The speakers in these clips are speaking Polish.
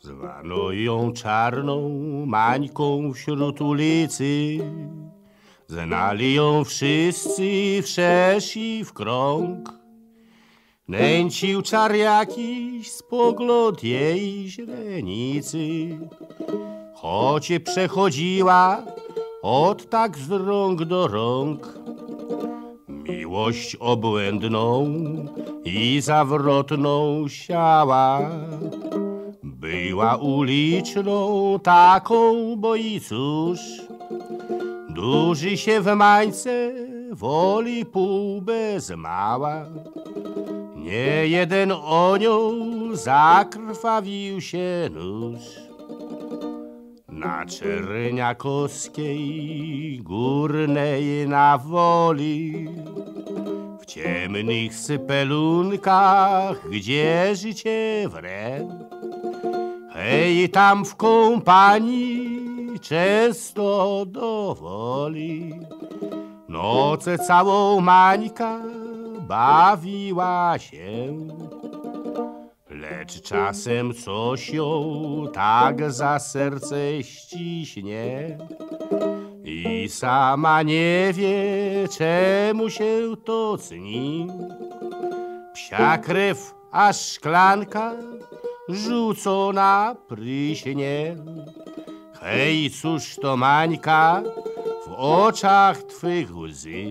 Zwano ją czarną Mańką wśród ulicy. Znali ją wszyscy wszerz i w krąg. Nęcił czar jakiś spogląd jej źrenicy. Choć przechodziła od tak z rąk do rąk. Miłość obłędną i zawrotną siała. Była uliczną taką, bo i cóż, duży się w Mańce woli pół bez mała. Nie jeden o nią zakrwawił się nóż. Na Czerniakowskiej górnej na Woli, w ciemnych sypelunkach, gdzie życie wre, hej, tam w kompanii często do woli nocę całą Mańka bawiła się. Lecz czasem coś ją tak za serce ściśnie i sama nie wie, czemu się to cni. Psia krew, aż szklanka rzucona pryśnie. Hej, cóż to, Mańka, w oczach twych łzy.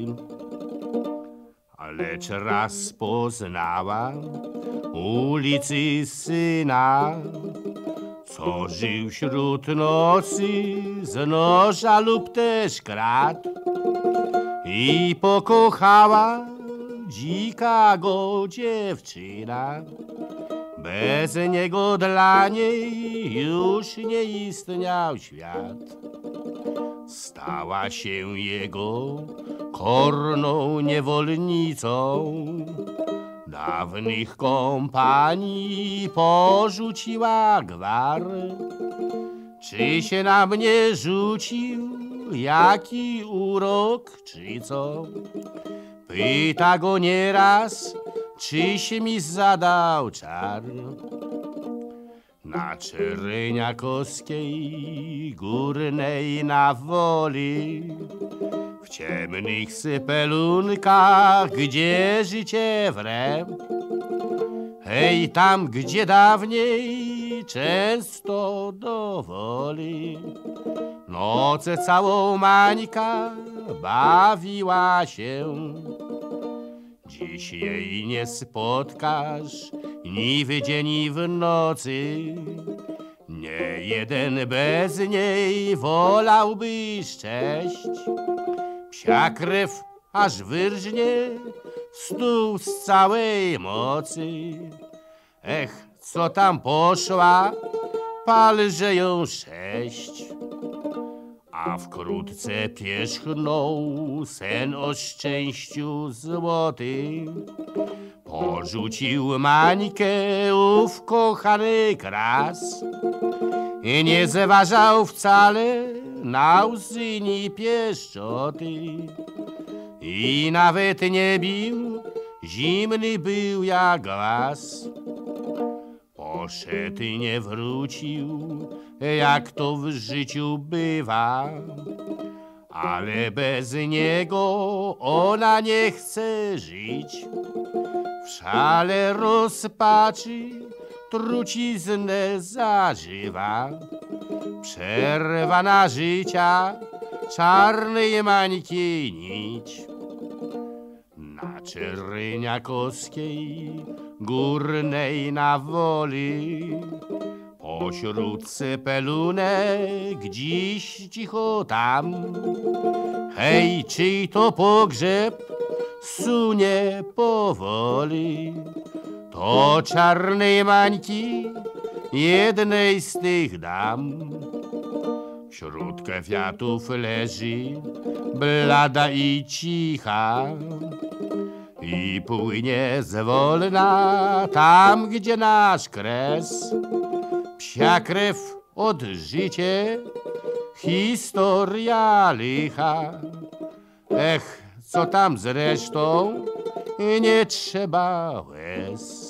Lecz raz poznała ulicy syna, co żył wśród nocy z noża lub też krat, i pokochała dzika go dziewczyna. Bez niego dla niej już nie istniał świat. Stała się jego korną niewolnicą. Dawnych kompanii porzuciła gwar. Czy się na mnie rzucił jaki urok, czy co? Pyta go nieraz, czyś mi zadał czar. Na Czerniakowskiej górnej na Woli, w ciemnych sypelunkach, gdzie życie wre, hej, tam gdzie dawniej często do woli nocę całą Mańka bawiła się. Dziś jej nie spotkasz ni w dzień, ni w nocy. Nie jeden bez niej wolałby szczęść. Psia krew aż wyrżnie w stół z całej mocy. Ech, co tam poszła, palże ją 6. A wkrótce pierzchnął sen o szczęściu złoty. Porzucił Mańkę ów kochany kras i nie zważał wcale na łzy ni pieszczoty. I nawet nie bił, zimny był jak las. Poszedł i nie wrócił, jak to w życiu bywa. Ale bez niego ona nie chce żyć. W szale rozpaczy truciznę zażywa. Przerwana życia czarnej Mańki nić. Na Czerniakowskiej górnej na Woli, pośród sypelunek dziś cicho tam. Hej, czyj to pogrzeb sunie powoli? To czarnej Mańki, jednej z tych dam. Wśród kwiatów leży blada i cicha i płynie zwolna tam, gdzie nasz kres. Psia krew od życie, historia licha. Ech, co tam zresztą, nie trzeba łez.